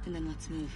And then let's move.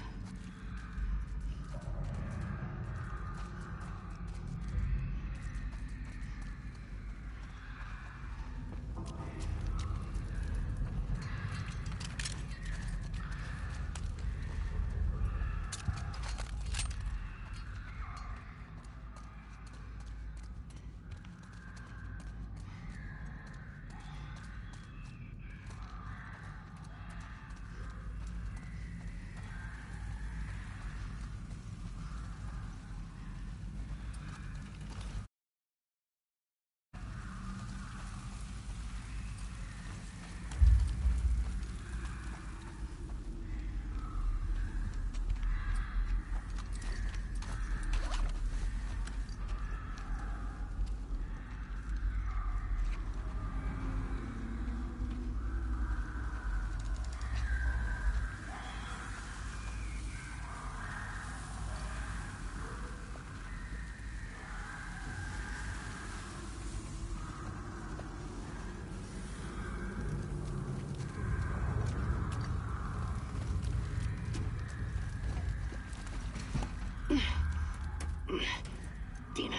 Dina.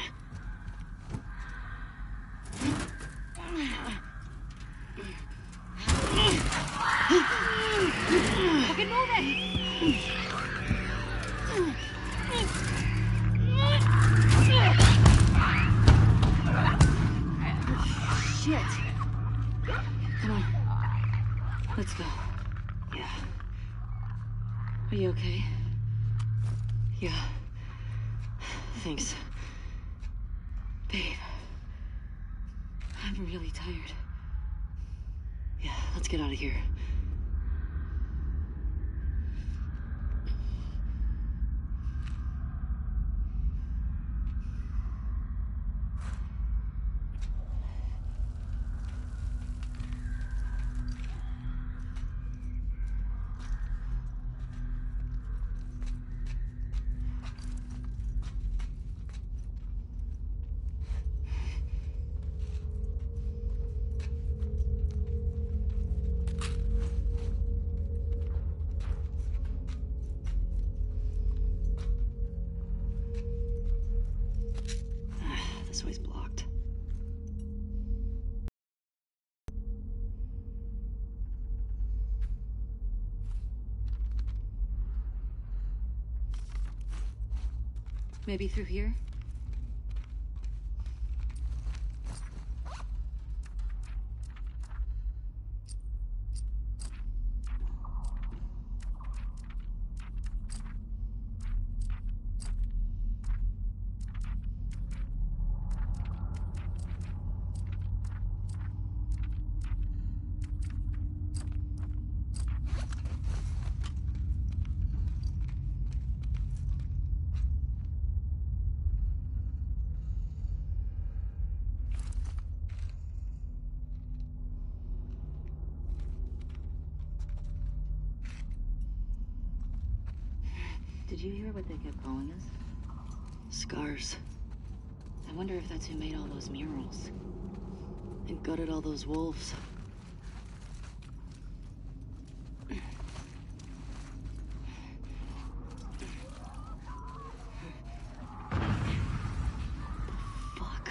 Fucking move it! Shit. Come on. Let's go. Yeah. Are you okay? Yeah. Thanks. Babe. I'm really tired. Yeah, let's get out of here. This way's blocked. Maybe through here? Did you hear what they kept calling us? Scars. I wonder if that's who made all those murals. And gutted all those wolves. Fuck.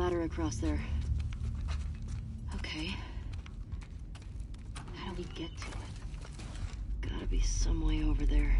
ladder across there. Okay. How do we get to it? Gotta be some way over there.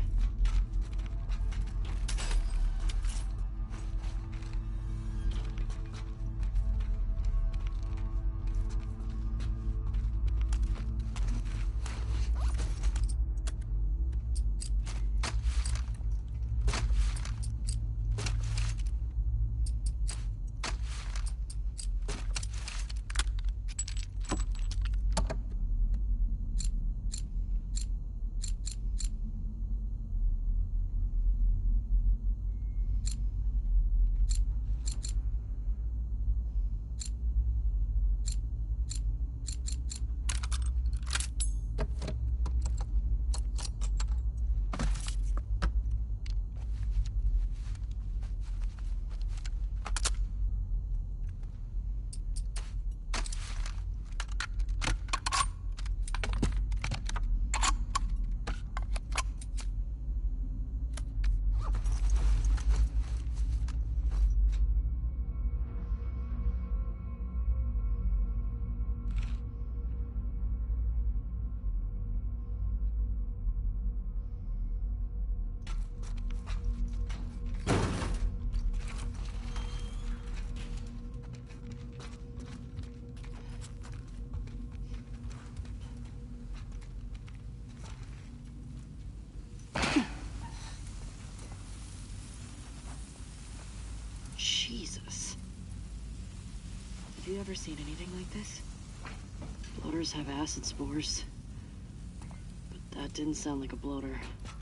Jesus. Have you ever seen anything like this? Bloaters have acid spores. But that didn't sound like a bloater.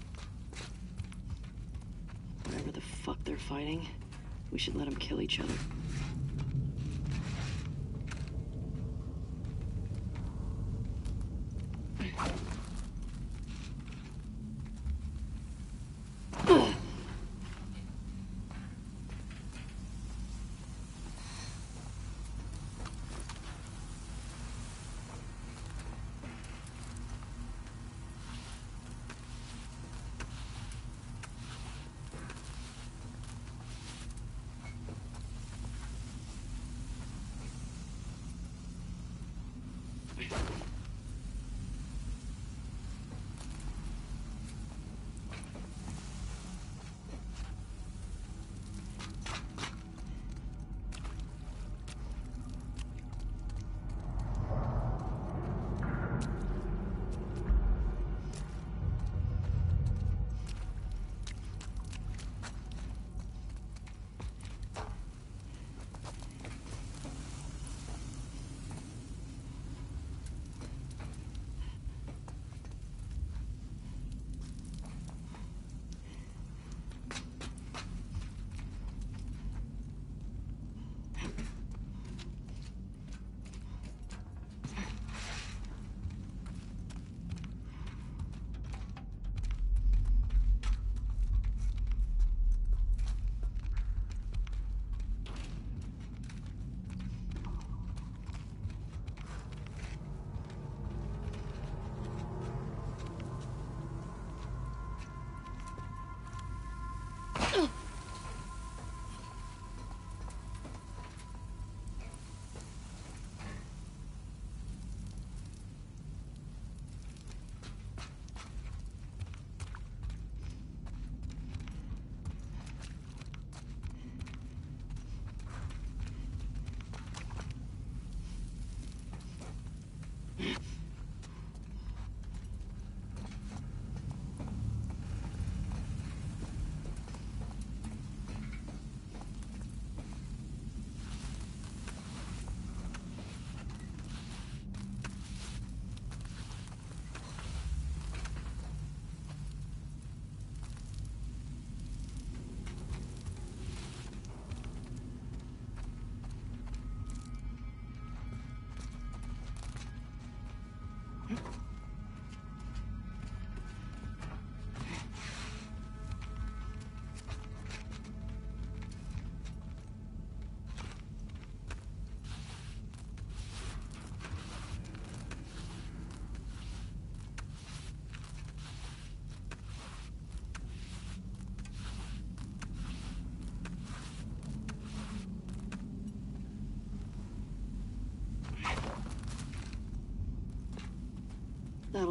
Whatever the fuck they're fighting, we should let them kill each other.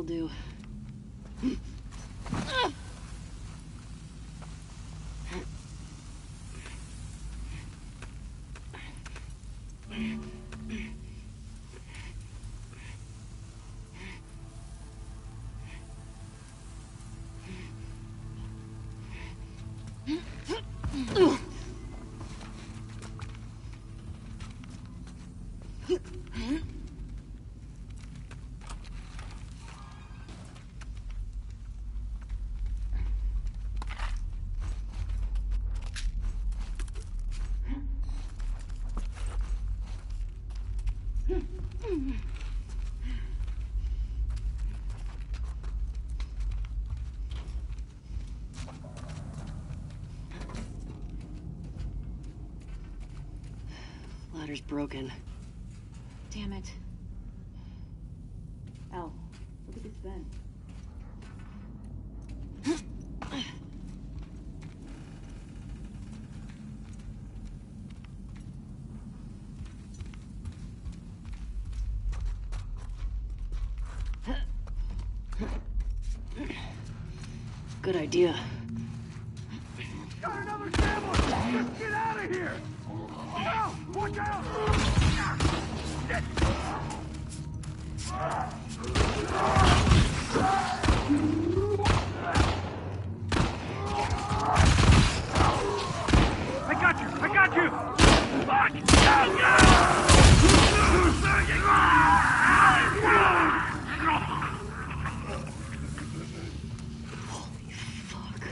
That'll do. Ladder's broken. Damn it. Al, look at this vent. Good idea. Got another camel! Just get out of here! Oh, watch out! Shit! I got you! I got you! Fuck! Holy fuck.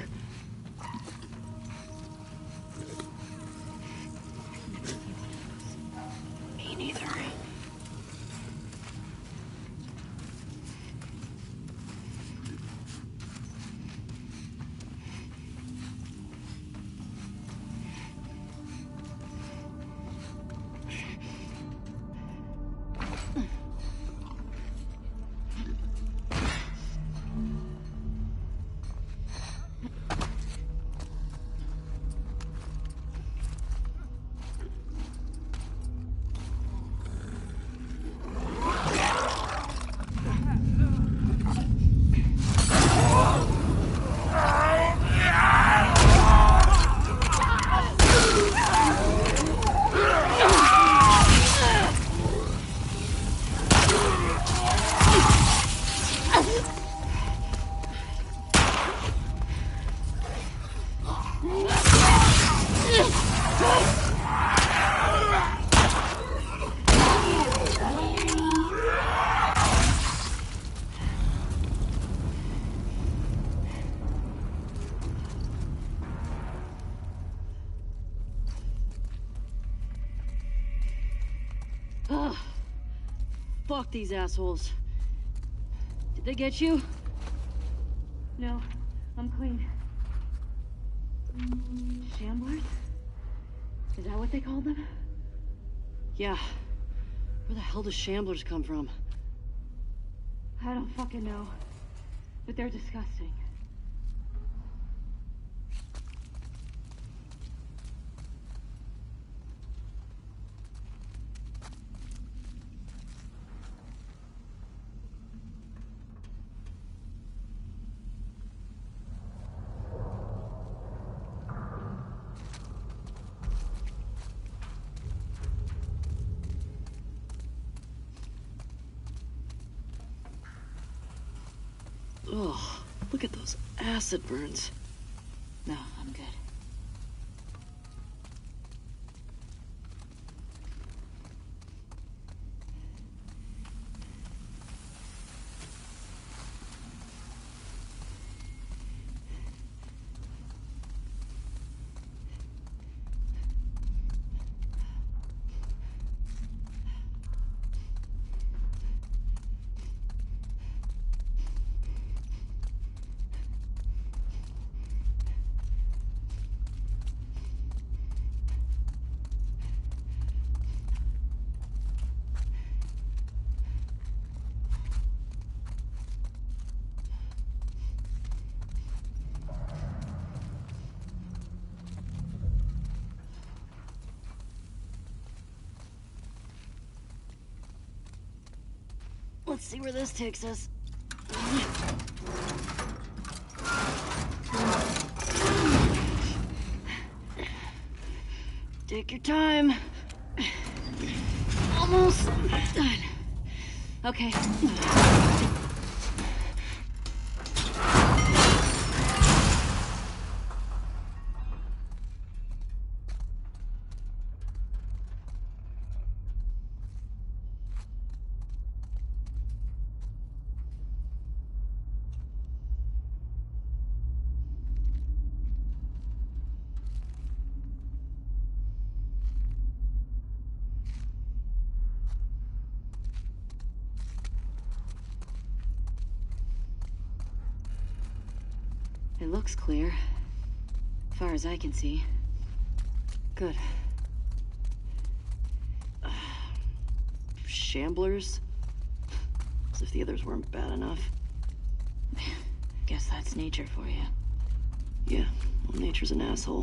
Me neither. Ugh. Fuck these assholes. Did they get you? No, I'm clean. Shamblers? Is that what they called them? Yeah. Where the hell do shamblers come from? I don't fucking know. But they're disgusting. Ugh. Look at those acid burns. No, I'm good. Let's see where this takes us. Take your time. Almost done. Okay. It looks clear. Far as I can see. Good. Shamblers? As if the others weren't bad enough. Guess that's nature for you. Yeah, well, nature's an asshole.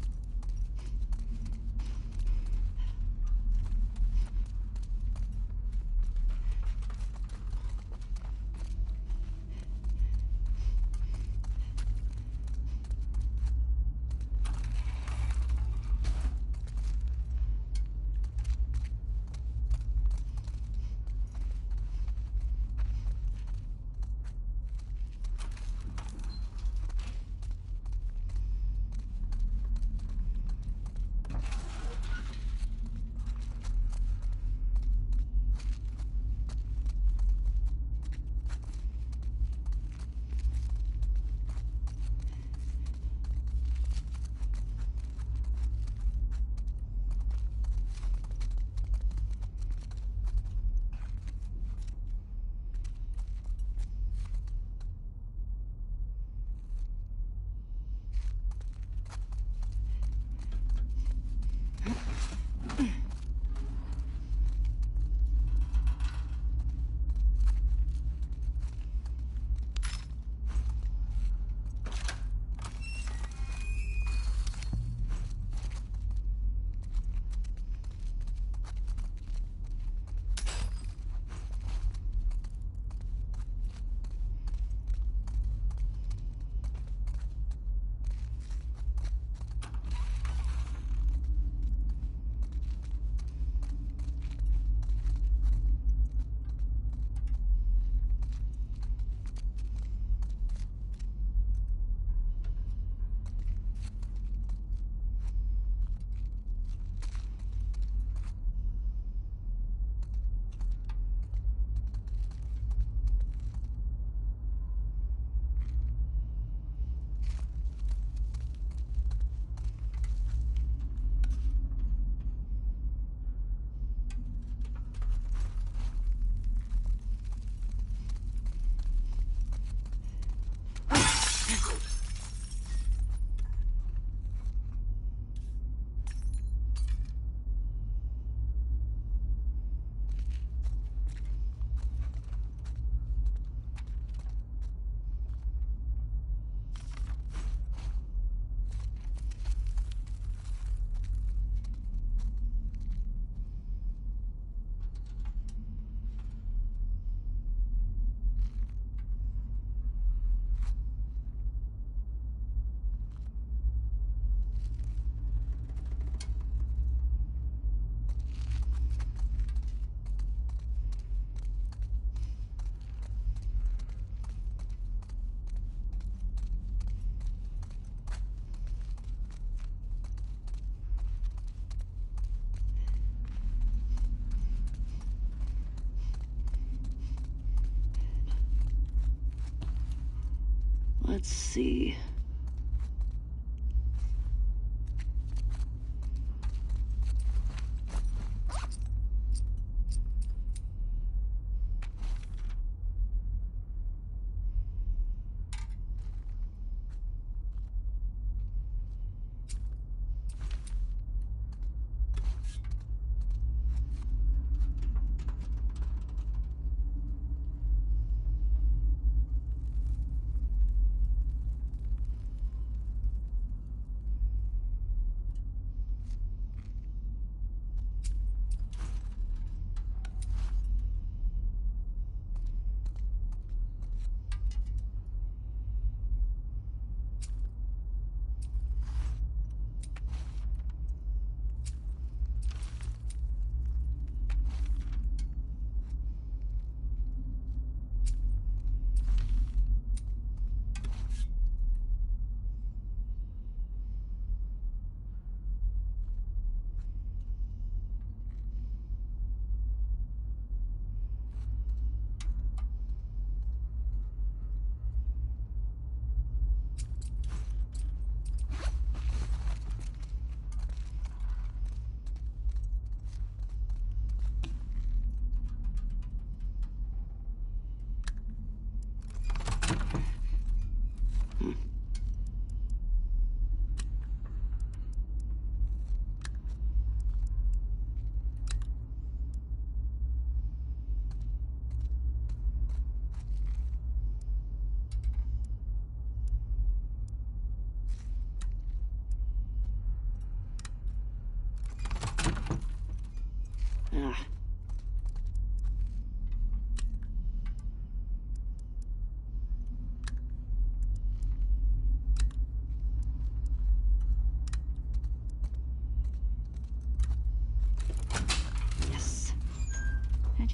Let's see.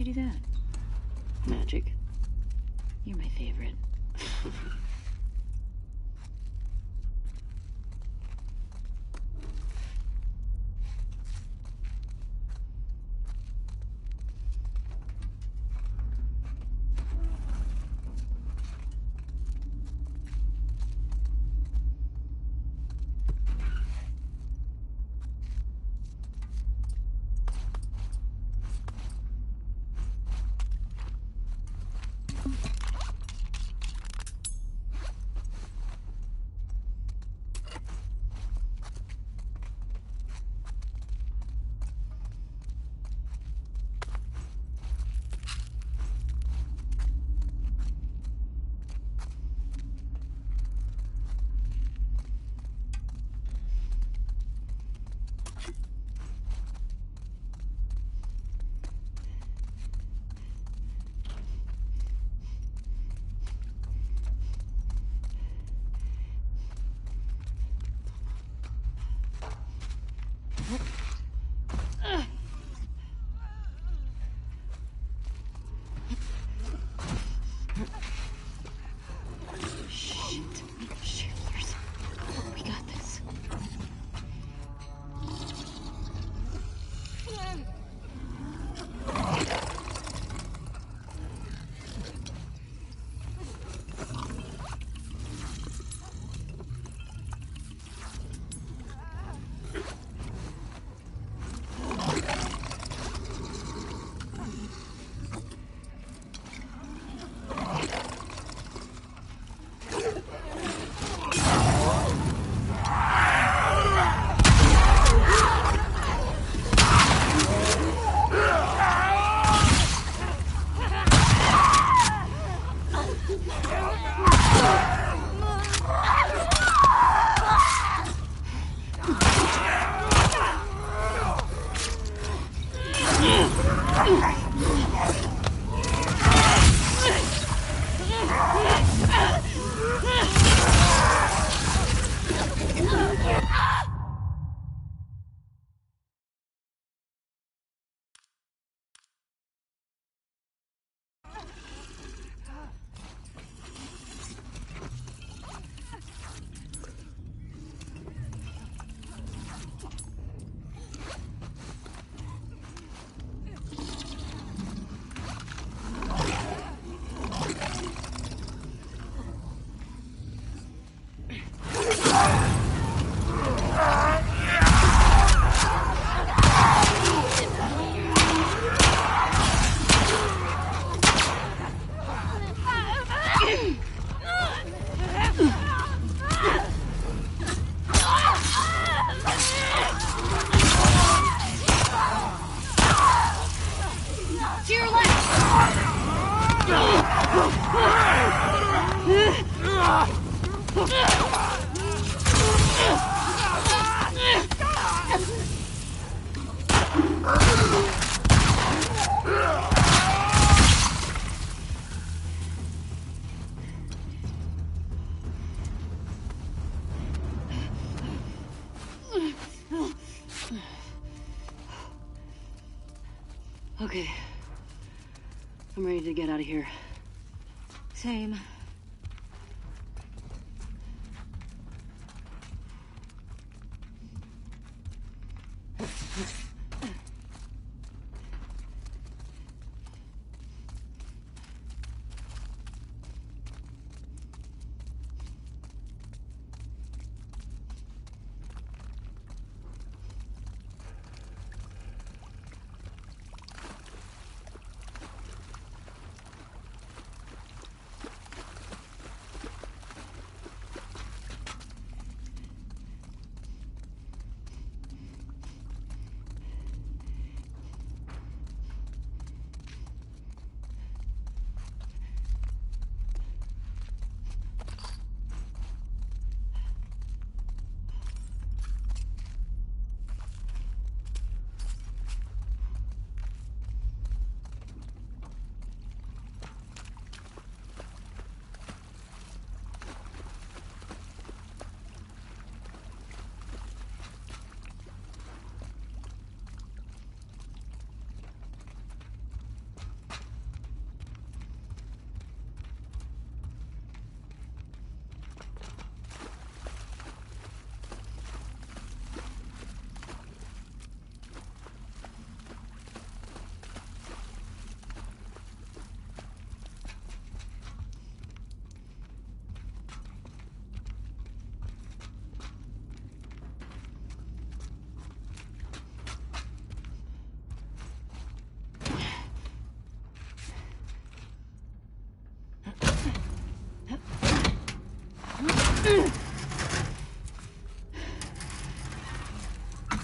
you do that? Magic. You're my favorite. Okay. I'm ready to get out of here. Same.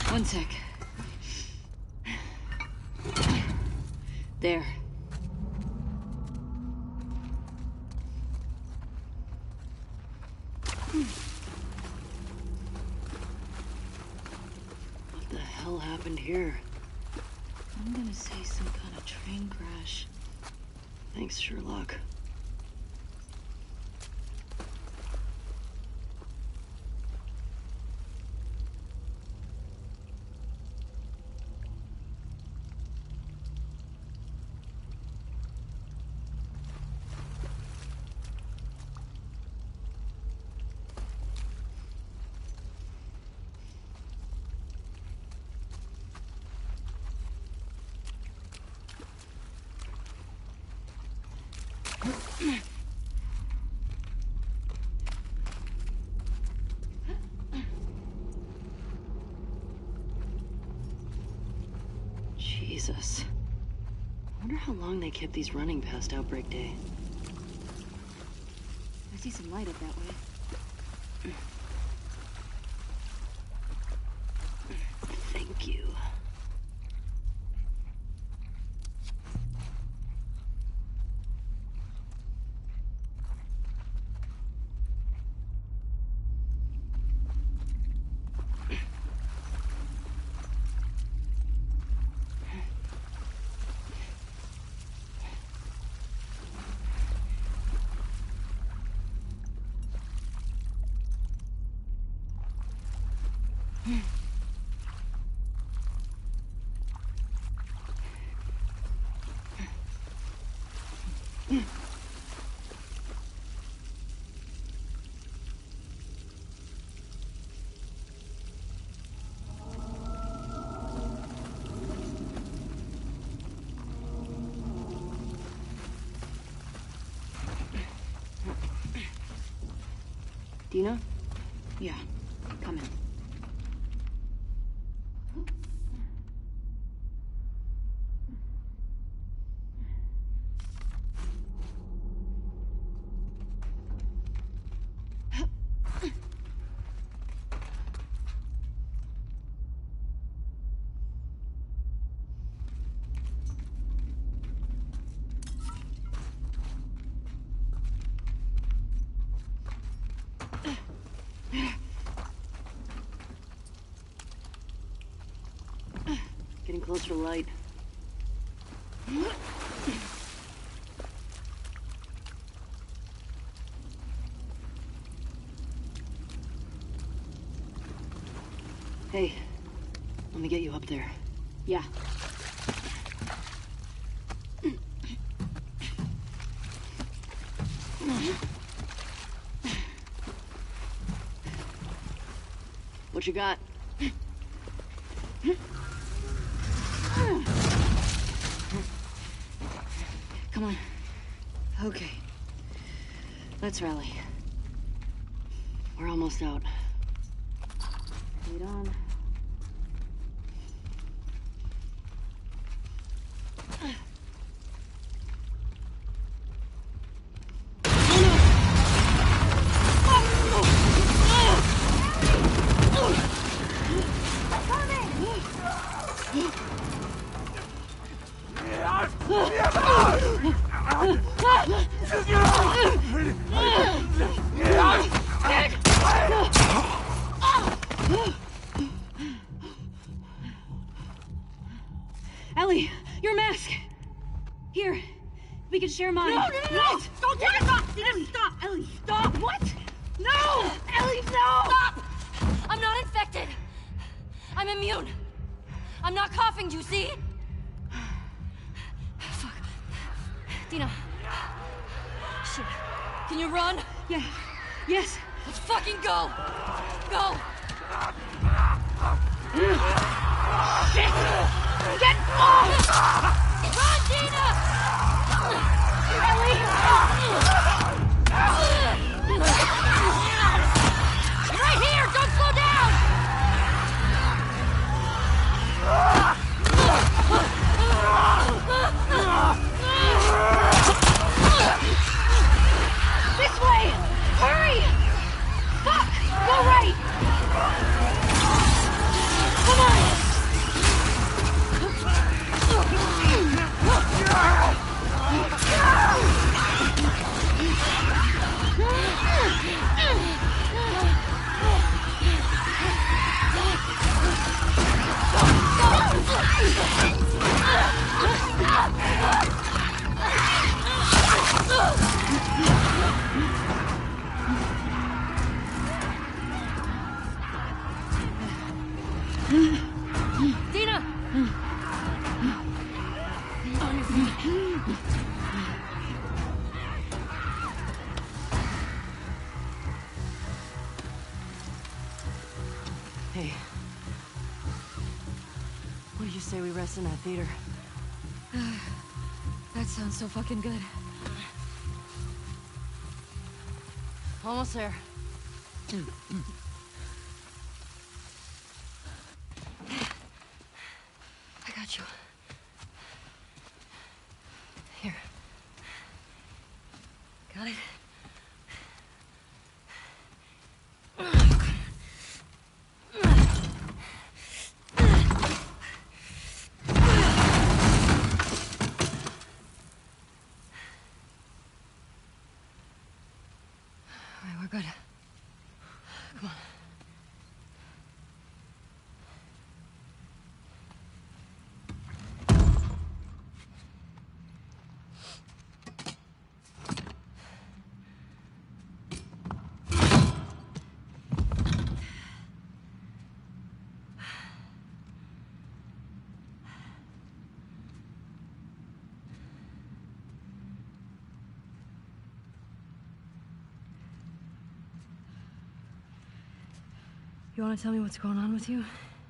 One sec. There. What the hell happened here? I'm gonna say some kind of train crash. Thanks, Sherlock. Jesus. I wonder how long they kept these running past Outbreak Day. I see some light up that way. Thank you. Dina? Yeah, come in. Getting closer to light. Hey, let me get you up there. Yeah. What you got? Come on. Okay. Let's rally. We're almost out. Lead on. Ellie, your mask! Here, we can share mine. No! Don't take it! Stop! Ellie, stop! Ellie, stop! What? No! Ellie, no! Stop! I'm not infected. I'm immune. I'm not coughing, do you see? Fuck. Dina. Shit. Can you run? Yeah. Yes. Let's fucking go! Go! Shit! Get off! Run, Dina! Ellie! Right here! Don't slow down! This way! Hurry! Fuck! Go right! Come on! Hey. What do you say we rest in that theater? That sounds so fucking good. Almost there. I got you. Here. Got it? All right, we're good. Come on. You want to tell me what's going on with you?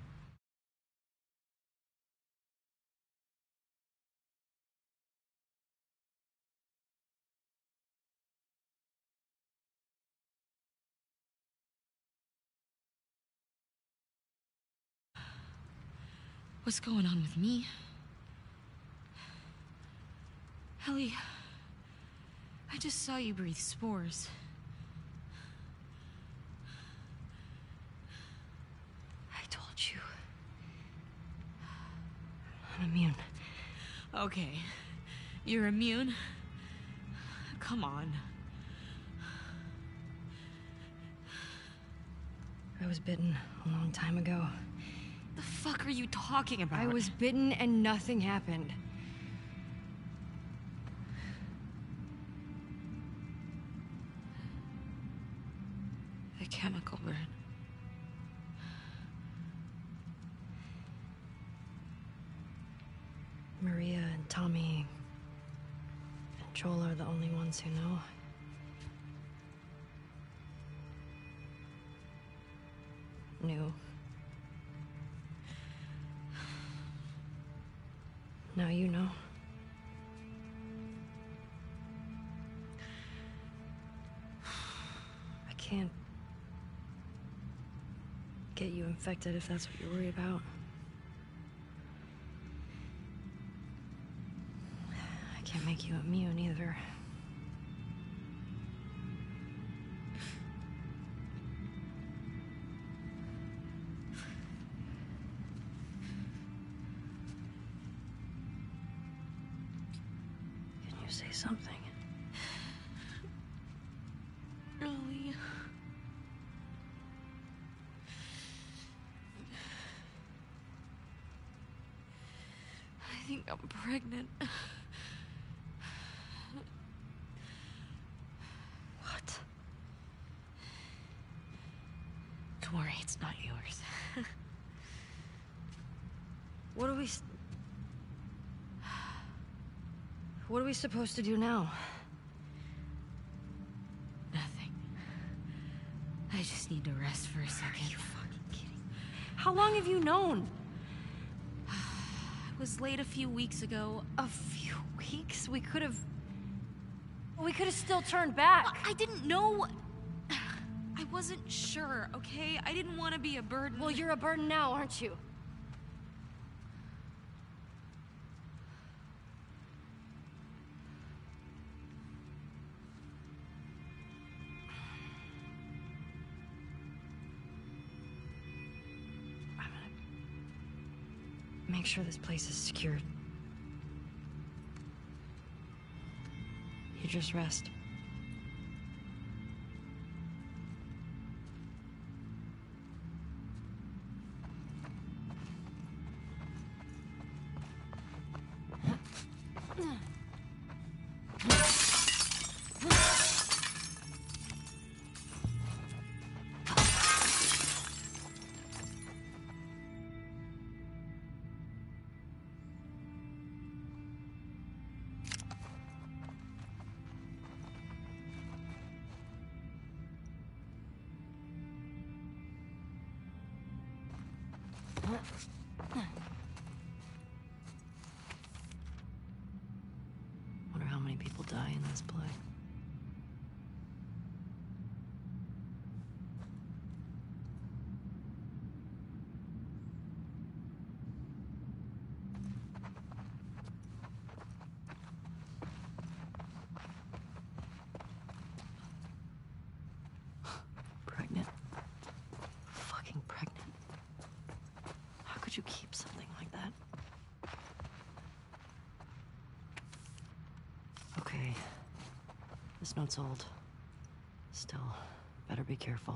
What's going on with me? Ellie, I just saw you breathe spores. I told you. I'm immune. Okay. You're immune? Come on. I was bitten a long time ago. The fuck are you talking about? I was bitten and nothing happened. A chemical burn. Maria and Tommy and Joel are the only ones who know. Knew. Now you know. I can't get you infected if that's what you're worried about. I can't make you immune either. Can you say something? Ellie. I think I'm pregnant. What? Don't worry, it's not yours. What are we supposed to do now? Nothing. I just need to rest for a second. Are you fucking kidding? How long have you known? I was late a few weeks ago. A few weeks? We could have still turned back. I didn't know. I wasn't sure, okay? I didn't want to be a burden. Well, you're a burden now, aren't you? Make sure this place is secured. You just rest. Wonder how many people die in this plague. Pregnant. Fucking pregnant. How could you keep something like that? Okay. This note's old. Still, better be careful.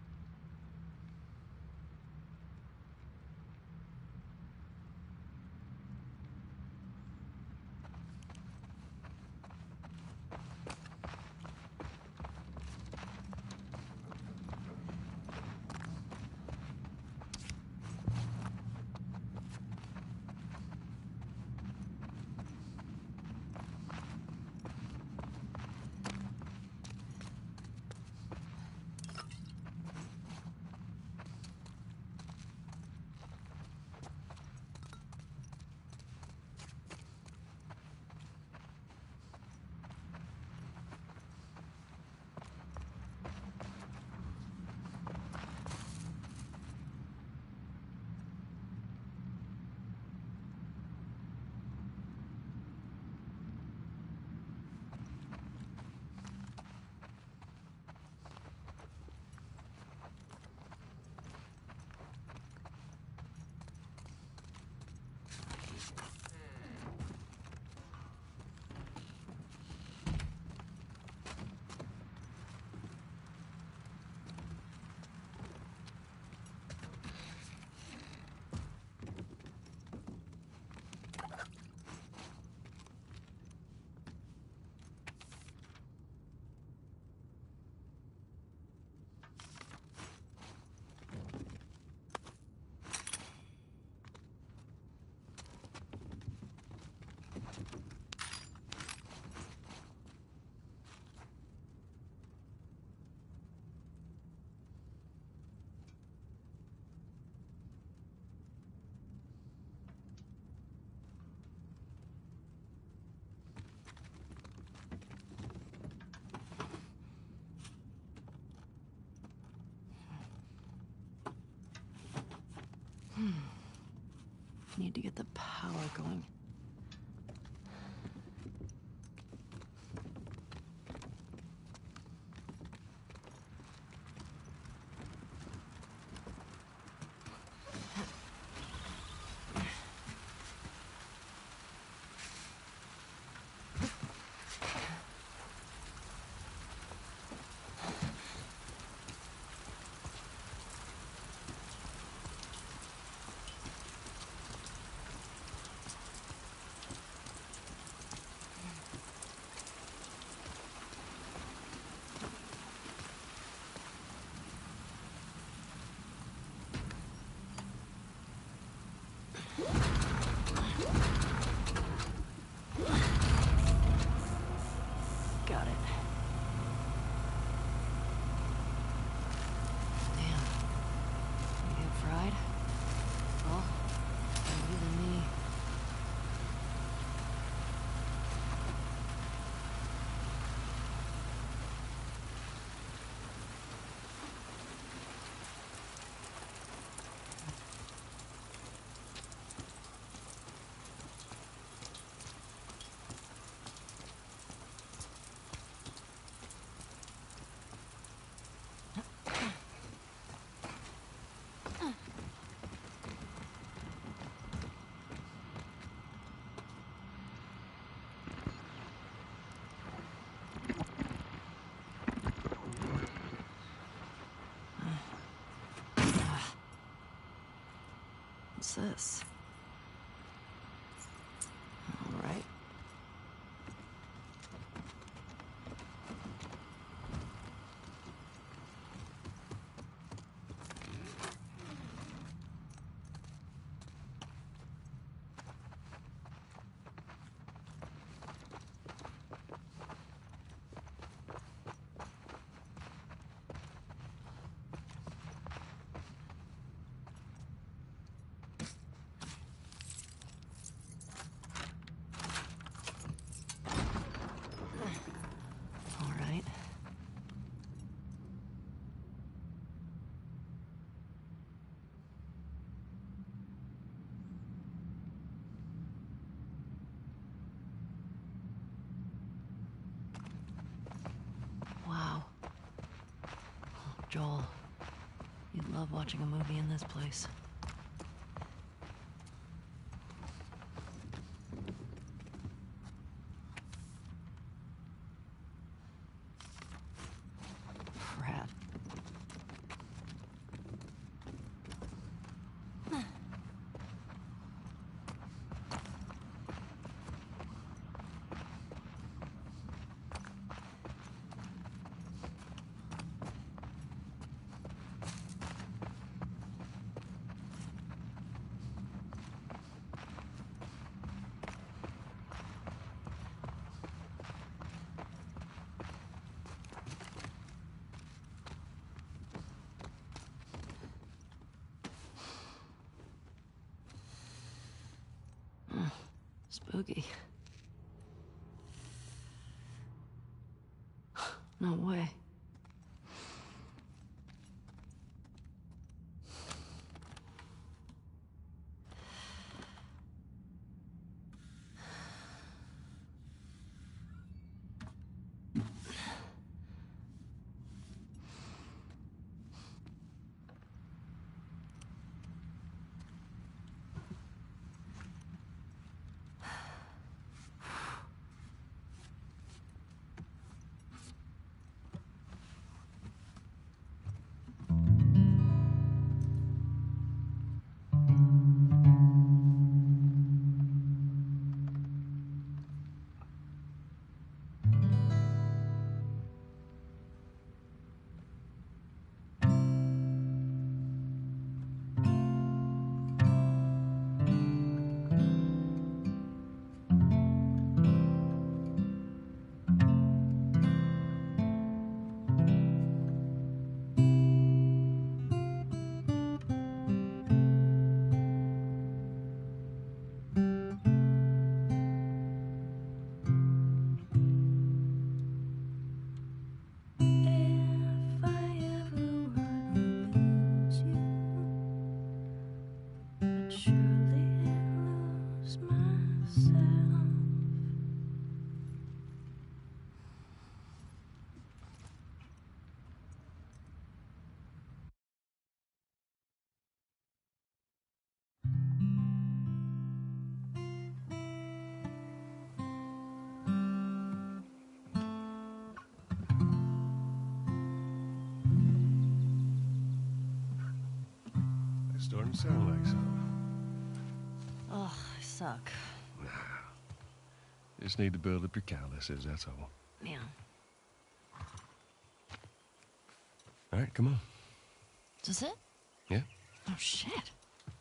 Need to get the power going. Got it. Damn. You get fried? Well, better you than me. What's this? All right. watching a movie in this place. Rat. Spooky. No way. If I ever were to lose you, I'd surely lose myself. It's starting to sound like something. Ugh, I suck. Just need to build up your calluses, that's all. Man. All right, come on. Is this it? Yeah? Oh, shit.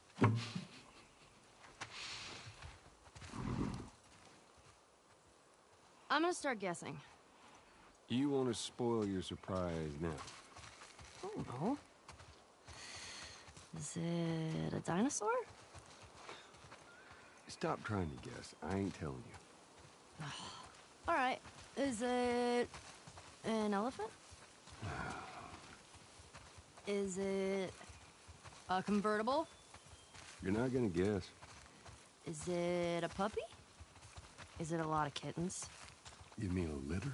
I'm gonna start guessing. You want to spoil your surprise now? I don't know. Is it a dinosaur? Stop trying to guess. I ain't telling you. All right. Is it an elephant? Is it a convertible? You're not gonna guess. Is it a puppy? Is it a lot of kittens? You mean a litter?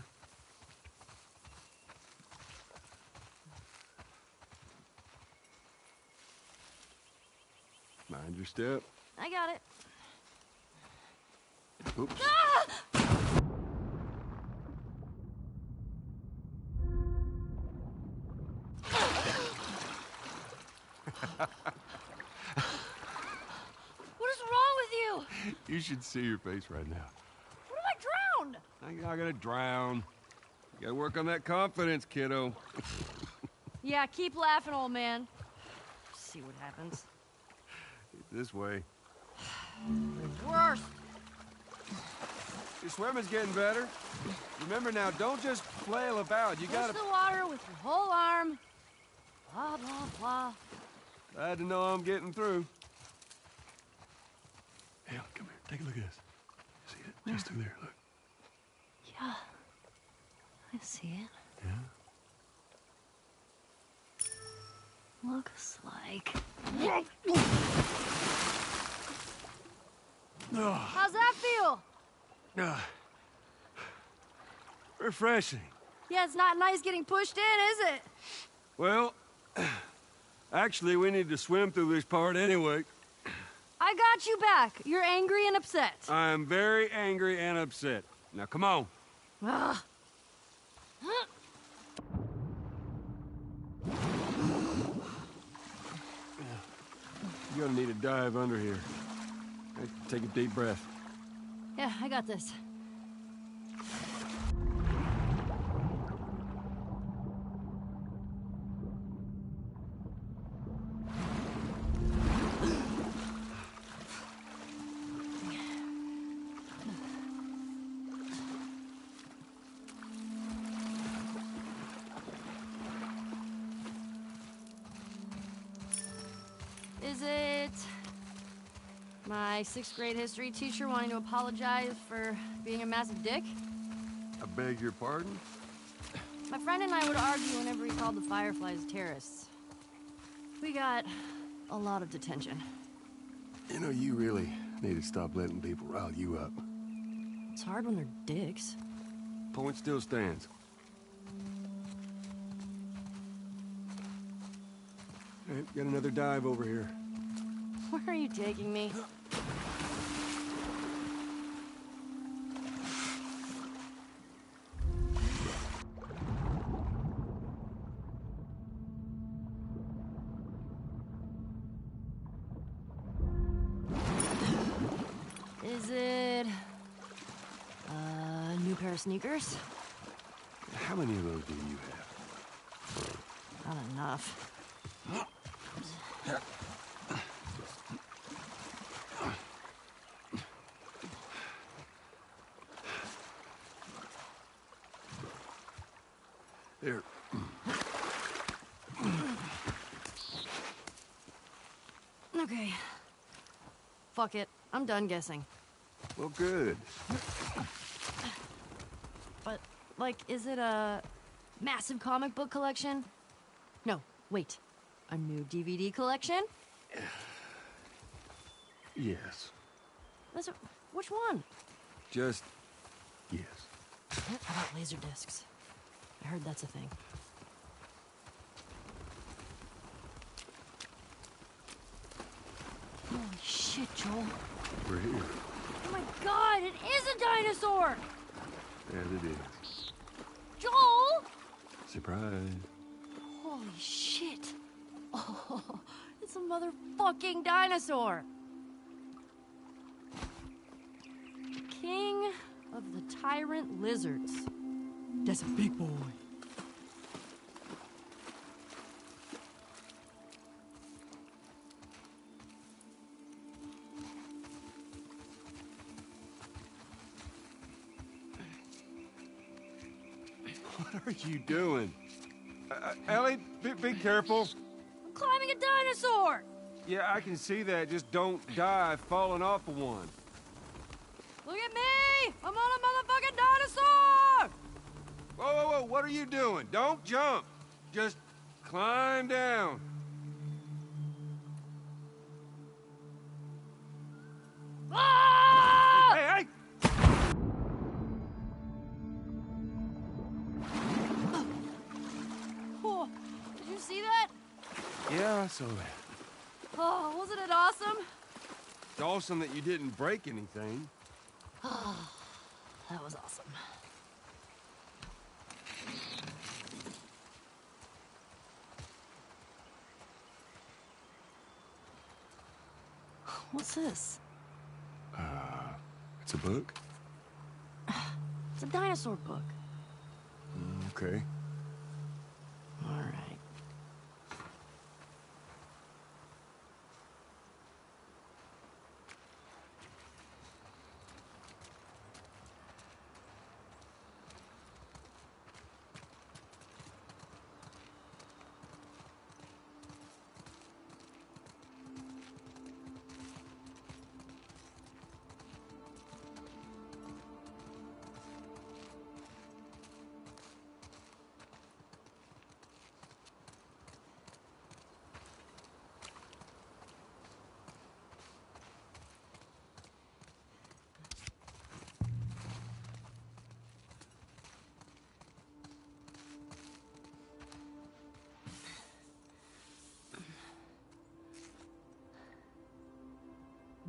Mind your step. I got it. Oops. What is wrong with you? You should see your face right now. What if I drowned? You're not gonna drown. You gotta work on that confidence, kiddo. Yeah, keep laughing, old man. See what happens. This way. Worst. Your swimming's getting better. Remember now, don't just flail about. You Push gotta... the water with your whole arm. Blah, blah, blah. Glad to know I'm getting through. Hey, come here. Take a look at this. See it? Just through there, look. Yeah. I see it. Yeah? Looks like... How's that feel? Refreshing. Yeah, it's not nice getting pushed in, is it? Well, Actually, we need to swim through this part anyway. I got you back. You're angry and upset. I am very angry and upset. Now, come on. Ugh. You're gonna need a dive under here. Take a deep breath. Yeah, I got this. Is it my 6th grade history teacher wanting to apologize for being a massive dick? I beg your pardon? My friend and I would argue whenever he called the Fireflies terrorists. We got a lot of detention. You know, you really need to stop letting people rile you up. It's hard when they're dicks. Point still stands. All right, got another dive over here. Where are you taking me? Is it a new pair of sneakers? How many of those do you have? Not enough. There. Okay. Fuck it. I'm done guessing. Well, good. But, like, is it a massive comic book collection? No, wait. A new DVD collection? Yes. Which one? Just yes. How about laser discs? I heard that's a thing. Holy shit, Joel. We're here. Oh my god, it is a dinosaur! As it is. Joel! Surprise. Holy shit. Oh, it's a motherfucking dinosaur. King of the Tyrant Lizards. That's a big boy. What are you doing? Ellie, be careful. I'm climbing a dinosaur! Yeah, I can see that. Just don't die falling off of one. Look at me! I'm on a motherfucking dinosaur! Whoa, whoa, whoa, what are you doing? Don't jump. Just climb down. Ah! Hey, hey! Oh, did you see that? Yeah, I saw that. Oh, wasn't it awesome? It's awesome that you didn't break anything. That was awesome. What's this? It's a book? It's a dinosaur book. Okay. All right.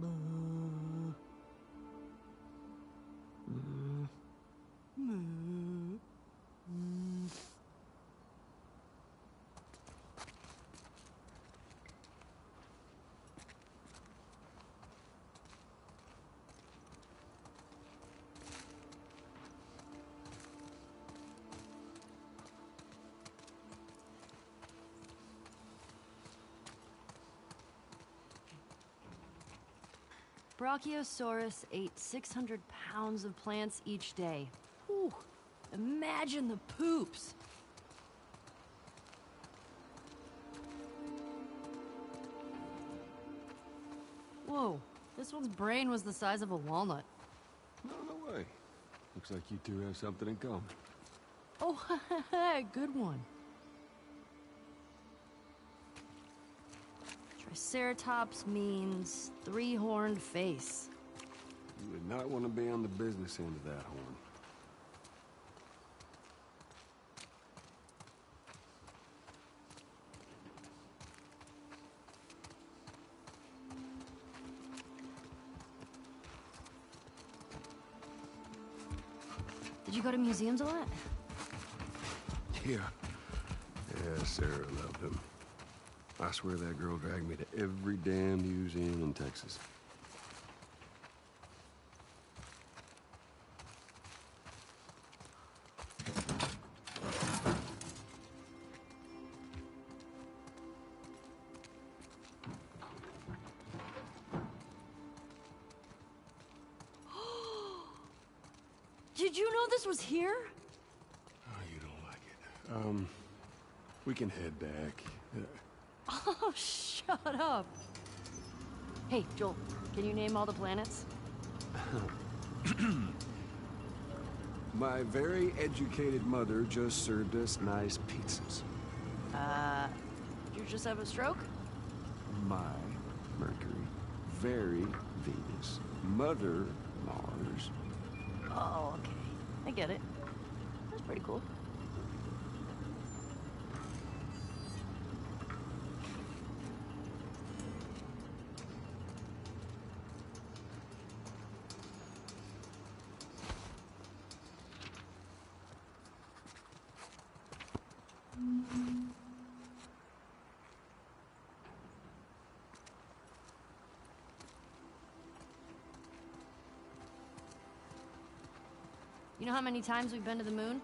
Brachiosaurus ate 600 pounds of plants each day. Whew. Imagine the poops. Whoa, this one's brain was the size of a walnut. No way. Looks like you two have something in common. Oh, good one. Triceratops means three-horned face. You would not want to be on the business end of that horn. Did you go to museums a lot? Yeah. Yeah, Sarah loved him. I swear that girl dragged me to every damn museum in Texas. Did you know this was here? Oh, you don't like it. We can head back. Oh, shut up. Hey, Joel, can you name all the planets? My very educated mother just served us nice pizzas. Did you just have a stroke? My Mercury, very Venus, Mother Mars. Oh, okay. I get it. That's pretty cool. You know how many times we've been to the moon?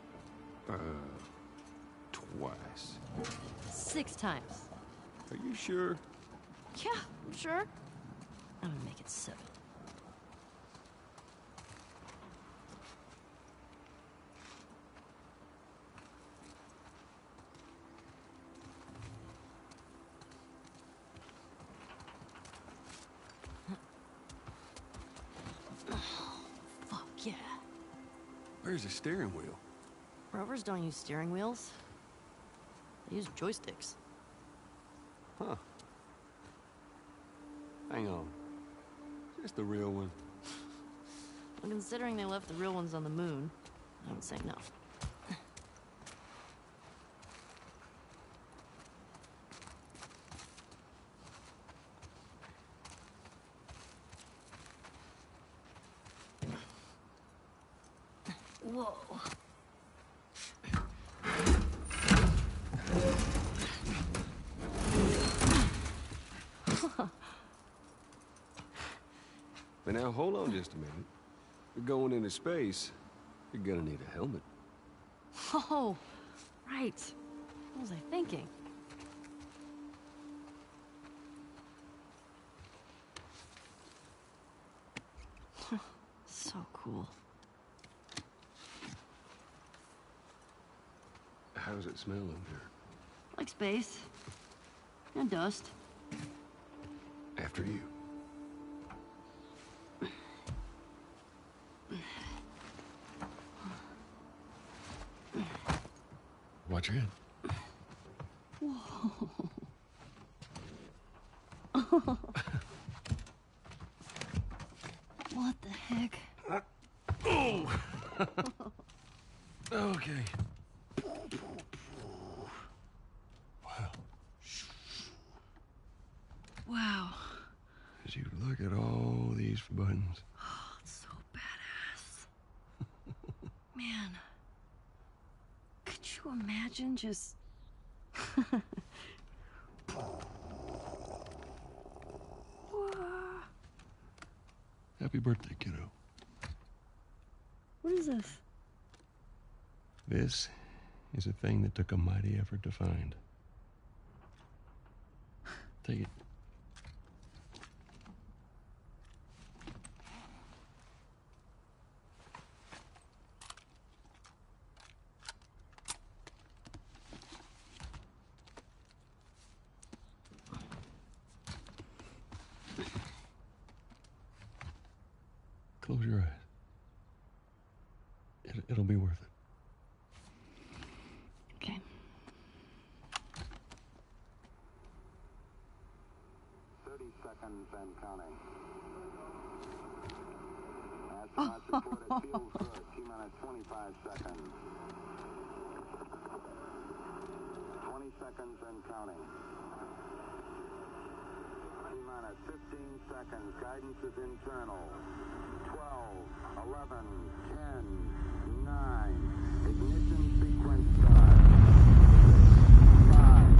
Twice. 6 times. Are you sure? Yeah, I'm sure. I'm gonna make it 7. Fuck yeah. Where's the steering wheel? Rovers don't use steering wheels. They use joysticks. Huh. Hang on. Just the real one. Well, considering they left the real ones on the moon, I would say no. Whoa. But now, hold on just a minute. You're going into space. You're gonna need a helmet. Oh, right. What was I thinking? So cool. How does it smell in there? Like space. And dust. After you. Watch your hand. What the heck? Oh! Okay. Wow. Would you look at all these buttons? Oh, it's so badass. Man. Could you imagine just... Happy birthday, kiddo. What is this? This is a thing that took a mighty effort to find. Take it. Close your eyes. It'll be worth it. Okay. Seconds and counting. Astronauts report it feels good. T-minus 25 seconds. 20 seconds and counting. T-minus 15 seconds. Guidance is internal. 12, 11, 10, 9. Ignition sequence start. 5,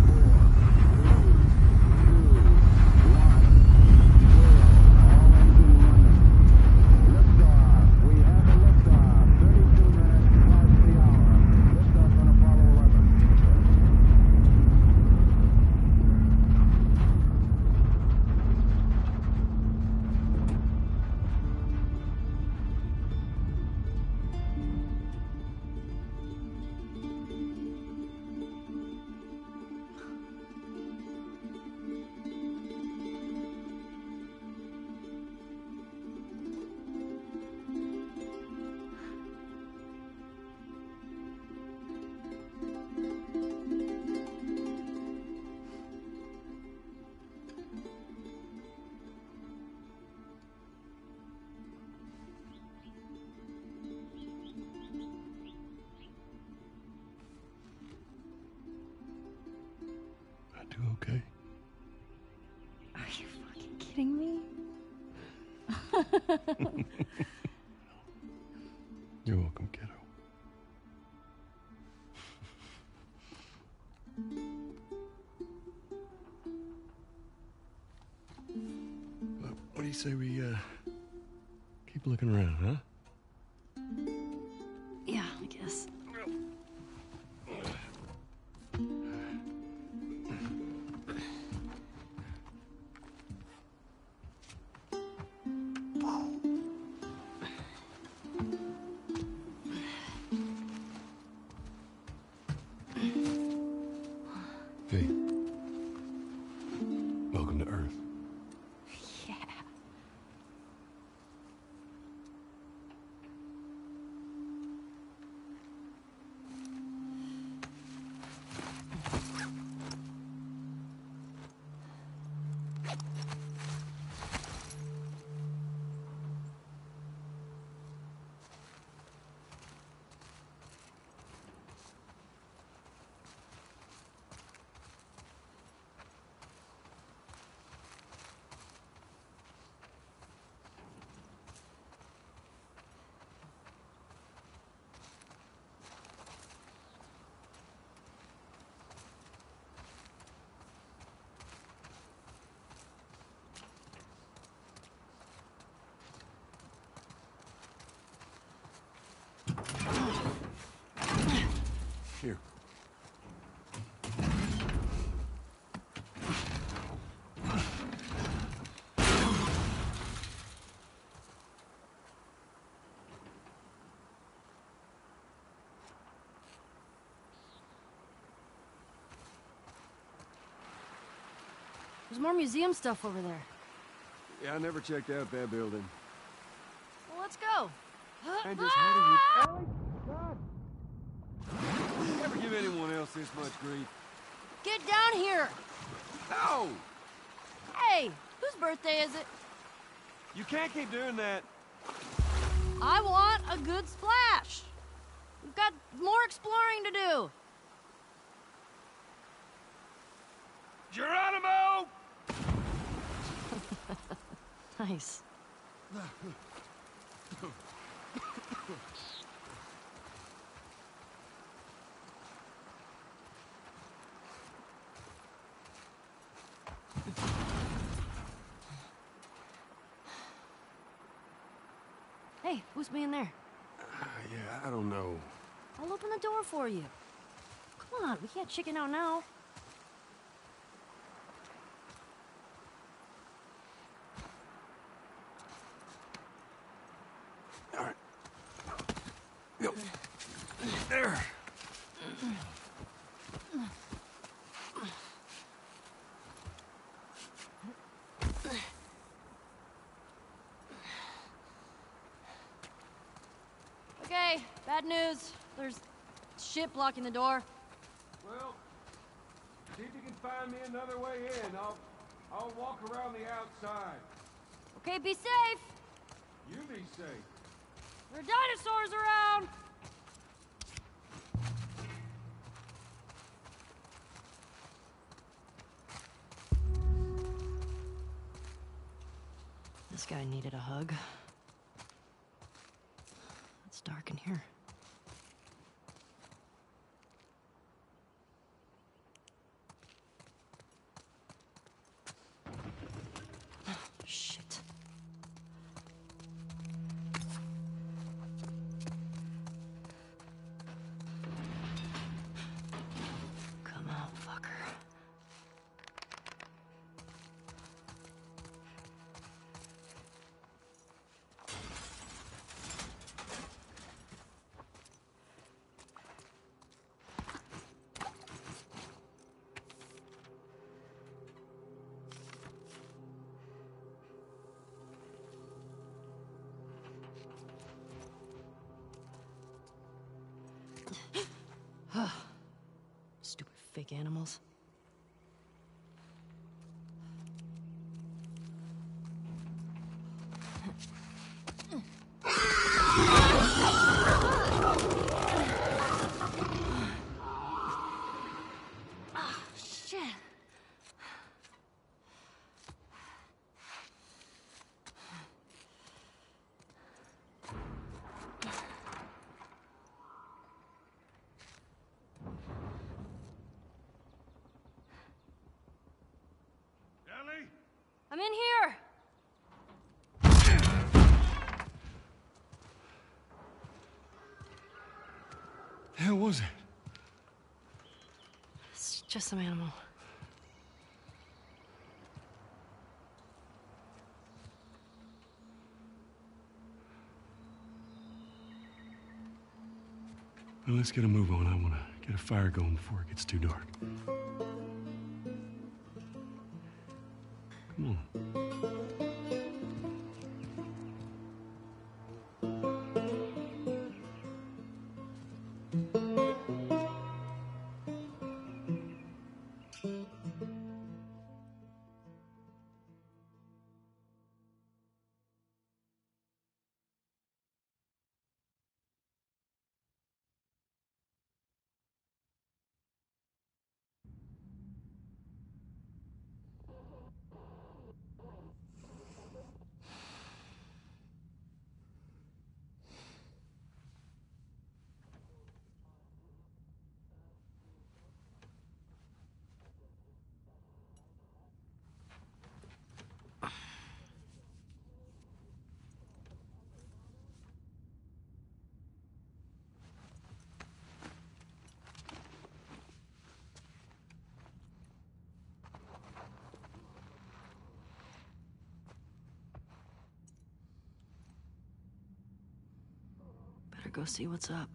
Okay. Are you fucking kidding me? You're welcome, kiddo. What do you say we keep looking around, huh? Yeah, I guess. Hey. Welcome to Earth. Yeah. Here. There's more museum stuff over there. Yeah, I never checked out that building. Well, let's go. And just how do you... Ellie? God! You ever give anyone else this much grief? Get down here. No! Hey, whose birthday is it? You can't keep doing that. I want a good splash. We've got more exploring to do. Geronimo! Nice. Hey, who's being there? Yeah, I don't know. I'll open the door for you. Come on, we can't chicken out now. All right. Go. There. Okay, bad news. There's shit blocking the door. Well, see if you can find me another way in. I'll walk around the outside. Okay, be safe. You be safe. There are dinosaurs around. This guy needed a hug. It's dark in here. Shit. Come on, fucker. Stupid fake animals. Shit. Ellie? I'm in here. The hell was it? It's just some animal. Well, let's get a move on. I want to get a fire going before it gets too dark. Come on. Better go see what's up.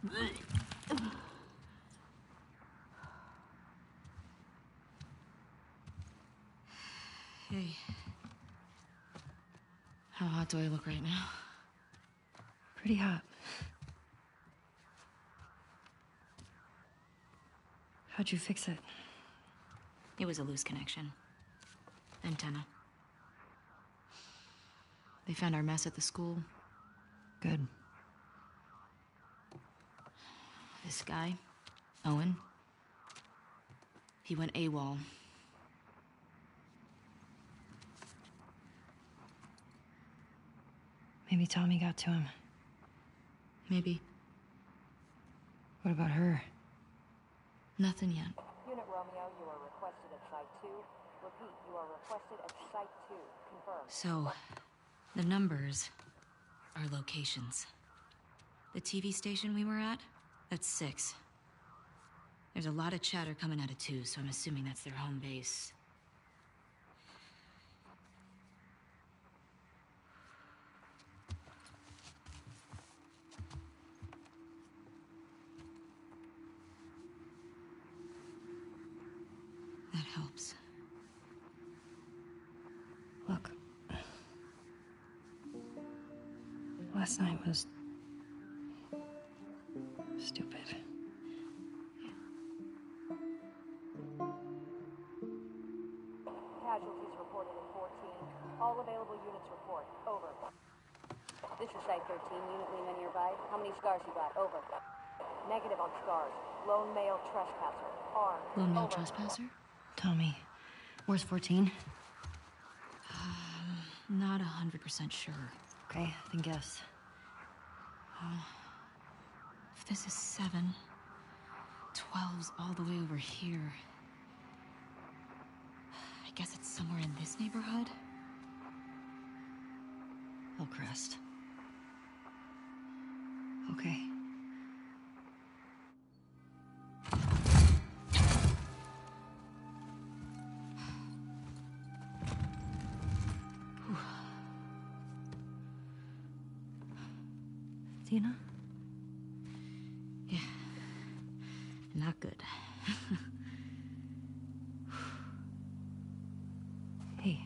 Hey. How hot do I look right now? Pretty hot. How'd you fix it? It was a loose connection. Antenna. They found our mess at the school. Good. This guy, Owen, he went AWOL. Maybe Tommy got to him. Maybe. What about her? Nothing yet. Unit Romeo, you are requested at Site 2. Repeat, you are requested at Site 2. Confirm. So, the numbers are locations. The TV station we were at, that's 6. There's a lot of chatter coming out of 2, so I'm assuming that's their home base. That helps. Look. Last night was... stupid. Casualties reported in 14. All available units report. Over. This is Site 13. Unit Lima nearby. How many scars you got? Over. Negative on scars. Lone male trespasser. Armed. Lone male Over. trespasser? Tommy, where's 14? Not 100% sure. Okay, then guess. If this is 7, 12's all the way over here. I guess it's somewhere in this neighborhood? Hillcrest. Okay. Dina? Yeah. Not good. Hey.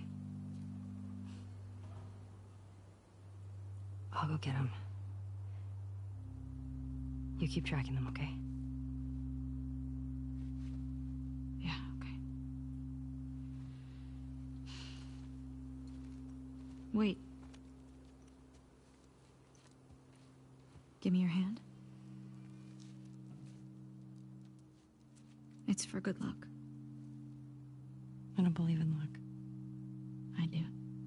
I'll go get him. You keep tracking them, okay? Yeah, okay. Wait. Give me your hand. It's for good luck. I don't believe in luck. I do.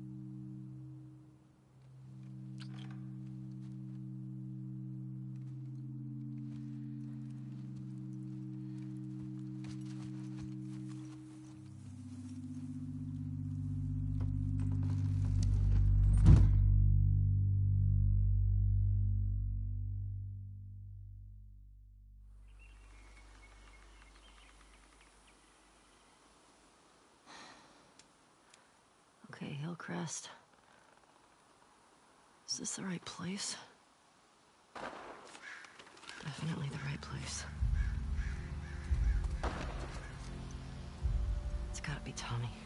Okay, Hillcrest. Is this the right place? Definitely the right place. It's gotta be Tommy.